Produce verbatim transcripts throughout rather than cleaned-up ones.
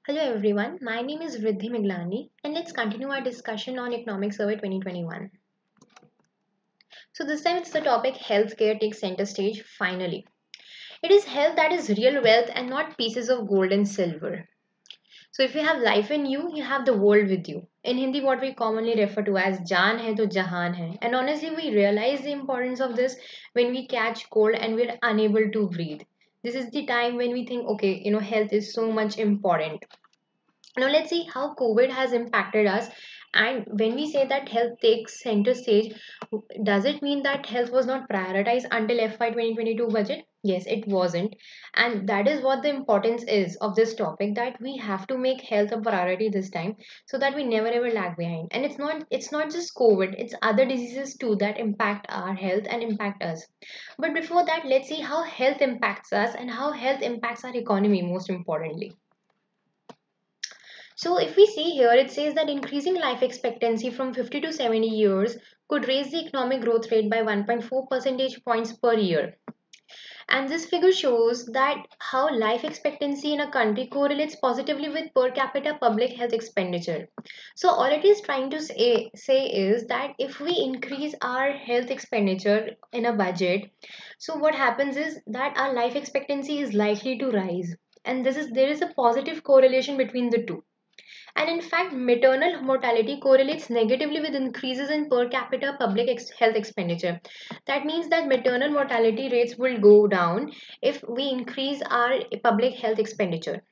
Hello everyone, my name is Riddhi Miglani and let's continue our discussion on Economic Survey twenty twenty-one. So this time it's the topic healthcare takes center stage finally. It is health that is real wealth and not pieces of gold and silver. So if you have life in you, you have the world with you. In Hindi what we commonly refer to as jaan hai to jahan hai. And honestly we realize the importance of this when we catch cold and we're unable to breathe. This is the time when we think okay, you know health is so much important. Now let's see how COVID has impacted us. And when we say that health takes center stage, does it mean that health was not prioritized until F Y twenty twenty-two budget? Yes, it wasn't. And that is what the importance is of this topic, that we have to make health a priority this time so that we never ever lag behind. And it's not it's not just COVID, it's other diseases too that impact our health and impact us. But before that, let's see how health impacts us and how health impacts our economy most importantly. So if we see here, it says that increasing life expectancy from fifty to seventy years could raise the economic growth rate by one point four percentage points per year. And this figure shows that how life expectancy in a country correlates positively with per capita public health expenditure. So all it is trying to say, say is that if we increase our health expenditure in a budget, so what happens is that our life expectancy is likely to rise. And this is there is a positive correlation between the two. And in fact, maternal mortality correlates negatively with increases in per capita public ex- health expenditure. That means that maternal mortality rates will go down if we increase our public health expenditure.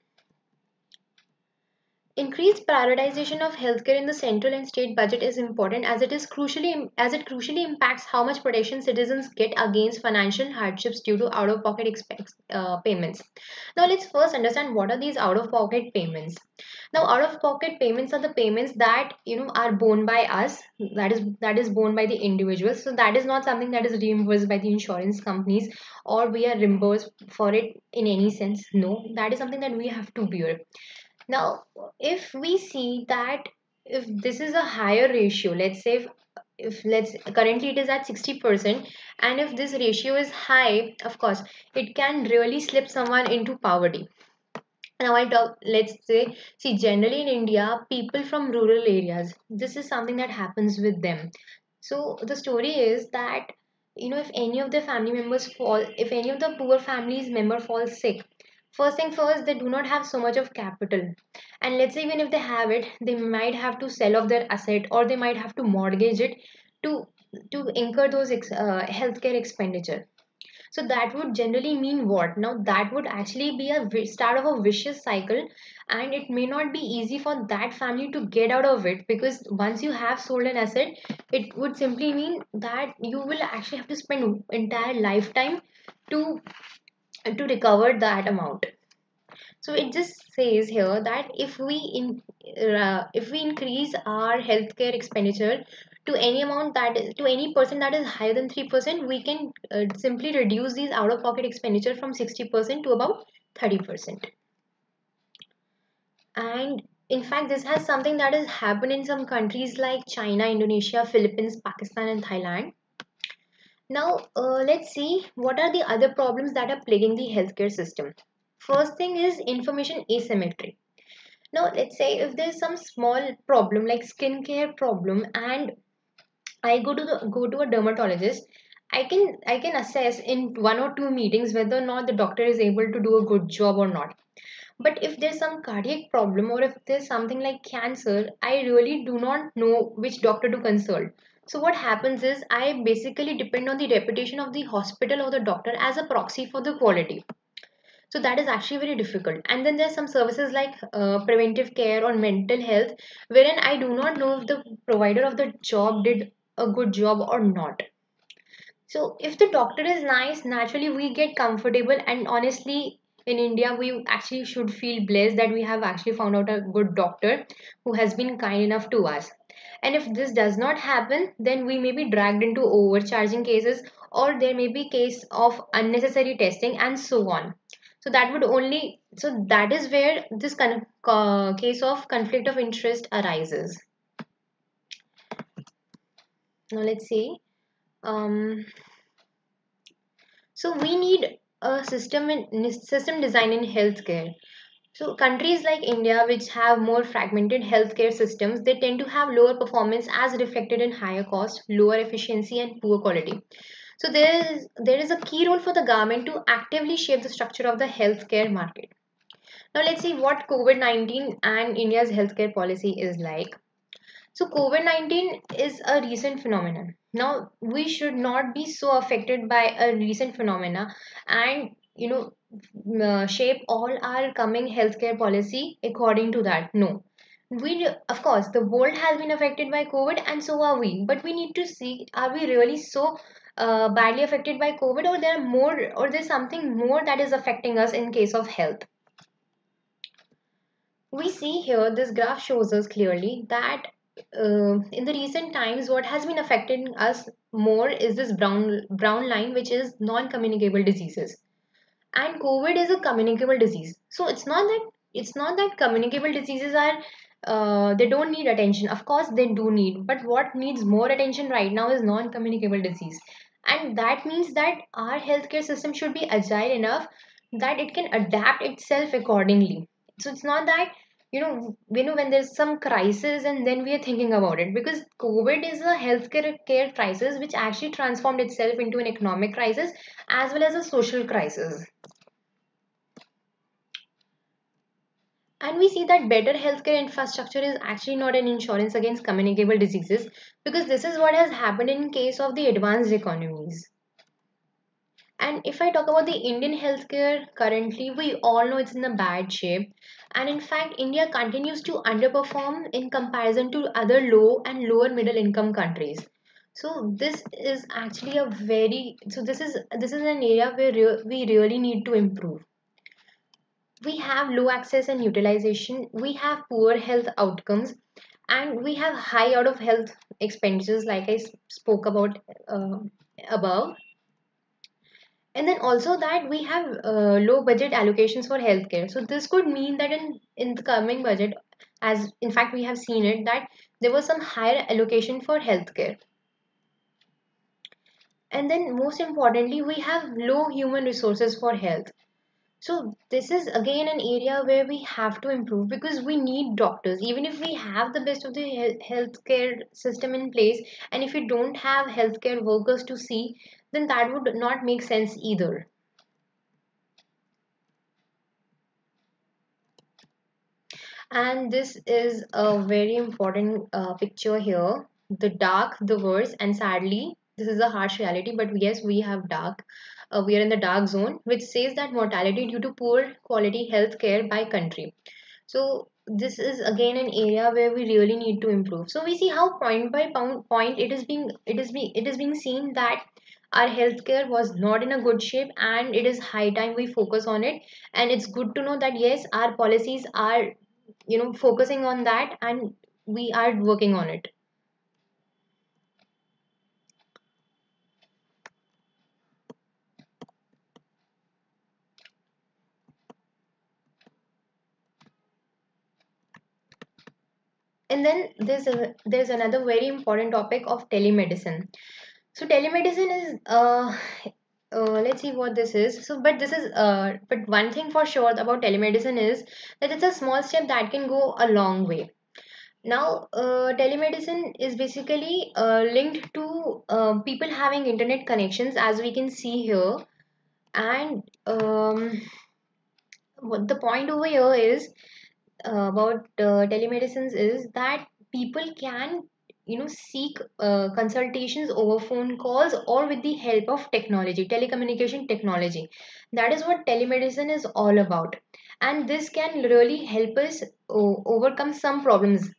Increased prioritization of healthcare in the central and state budget is important as it is crucially as it crucially impacts how much protection citizens get against financial hardships due to out-of-pocket expense uh, payments. Now let's first understand what are these out-of-pocket payments. Now out-of-pocket payments are the payments that you know are borne by us, that is that is borne by the individuals. So that is not something that is reimbursed by the insurance companies or we are reimbursed for it in any sense. No, that is something that we have to bear. Now, if we see that if this is a higher ratio, let's say if, if let's currently it is at sixty percent, and if this ratio is high, of course, it can really slip someone into poverty. Now I talk, let's say, see, generally in India, people from rural areas, this is something that happens with them. So the story is that you know if any of the family members fall, if any of the poor families member falls sick, first thing first, they do not have so much of capital. And let's say even if they have it, they might have to sell off their asset or they might have to mortgage it to to incur those ex, uh, healthcare expenditure. So that would generally mean what? Now that would actually be a vi- start of a vicious cycle, and it may not be easy for that family to get out of it, because once you have sold an asset, it would simply mean that you will actually have to spend entire lifetime to to recover that amount. So it just says here that if we in uh, if we increase our healthcare expenditure to any amount that is to any percent that is higher than three percent, we can uh, simply reduce these out of pocket expenditure from sixty percent to about thirty percent. And in fact, this has something that has happened in some countries like China, Indonesia, Philippines, Pakistan, and Thailand. Now, uh, let's see what are the other problems that are plaguing the healthcare system. First thing is information asymmetry. Now, let's say if there's some small problem like skincare problem, and I go to the go to a dermatologist, I can I can assess in one or two meetings whether or not the doctor is able to do a good job or not. But if there's some cardiac problem or if there's something like cancer, I really do not know which doctor to consult. So what happens is I basically depend on the reputation of the hospital or the doctor as a proxy for the quality. So that is actually very difficult. And then there's some services like uh, preventive care or mental health, wherein I do not know if the provider of the job did a good job or not. So if the doctor is nice, naturally we get comfortable, and honestly, in India, we actually should feel blessed that we have actually found out a good doctor who has been kind enough to us. And if this does not happen, then we may be dragged into overcharging cases, or there may be case of unnecessary testing and so on. So that would only so that is where this con- uh, case of conflict of interest arises. Now let's see. Um, So we need a system in system design in healthcare. So countries like India, which have more fragmented healthcare systems, they tend to have lower performance as reflected in higher cost, lower efficiency, and poor quality. So there is there is a key role for the government to actively shape the structure of the healthcare market. Now let's see what COVID nineteen and India's healthcare policy is like. So COVID nineteen is a recent phenomenon. Now we should not be so affected by a recent phenomena and you know uh, shape all our coming healthcare policy according to that. No. We of course the world has been affected by COVID and so are we. But we need to see, are we really so uh, badly affected by COVID, or there are more, or there's something more that is affecting us in case of health. We see here this graph shows us clearly that uh, in the recent times what has been affecting us more is this brown brown line, which is non-communicable diseases, and COVID is a communicable disease. So it's not that it's not that communicable diseases are uh, they don't need attention. Of course they do need, but what needs more attention right now is non-communicable disease, and that means that our healthcare system should be agile enough that it can adapt itself accordingly. So it's not that you know you know when there's some crisis and then we are thinking about it, because COVID is a healthcare care crisis which actually transformed itself into an economic crisis as well as a social crisis. And we see that better healthcare infrastructure is actually not an insurance against communicable diseases, because this is what has happened in case of the advanced economies. And if I talk about the Indian healthcare currently, we all know it's in a bad shape. And in fact, India continues to underperform in comparison to other low and lower middle income countries. So this is actually a very so this is this is an area where re- we really need to improve. We have low access and utilization, we have poor health outcomes, and we have high out of health expenditures like I s- spoke about uh, above. And then also that we have uh, low budget allocations for healthcare. So this could mean that in in the coming budget, as in fact we have seen it, that there was some higher allocation for healthcare. And then most importantly, we have low human resources for health. So this is again an area where we have to improve, because we need doctors. Even if we have the best of the health healthcare system in place, and if we don't have healthcare workers to see, then that would not make sense either. And this is a very important uh, picture here. The dark, the worse, and sadly, this is a harsh reality, but yes, we have dark. Uh, we are in the dark zone, which says that mortality due to poor quality health care by country. So this is again an area where we really need to improve. So we see how point by pound point it is being it is being it is being seen that our healthcare was not in a good shape, and it is high time we focus on it. And it's good to know that yes, our policies are you know focusing on that, and we are working on it. And then there's a, there's another very important topic of telemedicine. So telemedicine is uh, uh let's see what this is. So but this is uh but one thing for sure about telemedicine is that it's a small step that can go a long way. Now, uh, telemedicine is basically uh, linked to uh, people having internet connections, as we can see here. And um, what the point over here is uh, about uh, telemedicines is that people can you know seek uh, consultations over phone calls or with the help of technology, telecommunication technology. That is what telemedicine is all about, and this can really help us o- overcome some problems.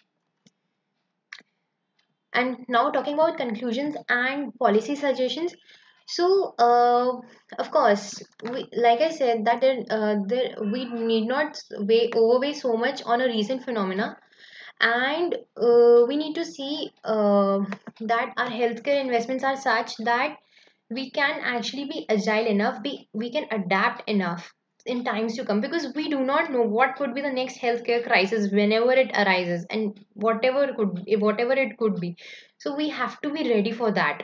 And now talking about conclusions and policy suggestions. So, uh, of course, we, like I said, that there, uh, there, we need not weigh, overweigh so much on a recent phenomena, and uh, we need to see uh, that our healthcare investments are such that we can actually be agile enough, be, we can adapt enough in times to come, because we do not know what could be the next healthcare crisis whenever it arises, and whatever it could whatever it could be. So we have to be ready for that.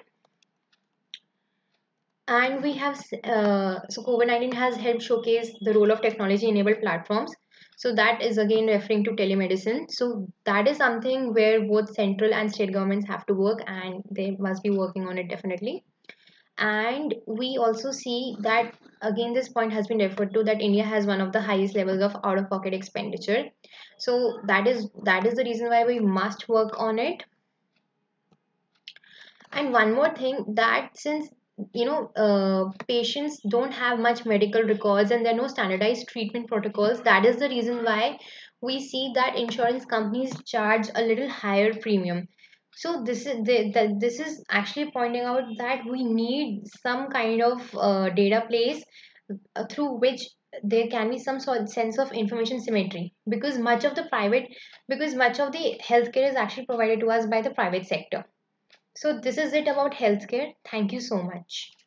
And we have uh, so COVID nineteen has helped showcase the role of technology enabled platforms. So that is again referring to telemedicine. So that is something where both central and state governments have to work, and they must be working on it definitely. And we also see that again this point has been referred to, that India has one of the highest levels of out of pocket expenditure. So that is that is the reason why we must work on it. And one more thing, that since you know uh, patients don't have much medical records and there are no standardized treatment protocols, that is the reason why we see that insurance companies charge a little higher premium. So this is the, the, this is actually pointing out that we need some kind of uh, data place uh, through which there can be some sort sense of information symmetry, because much of the private because much of the healthcare is actually provided to us by the private sector. So this is it about healthcare. Thank you so much.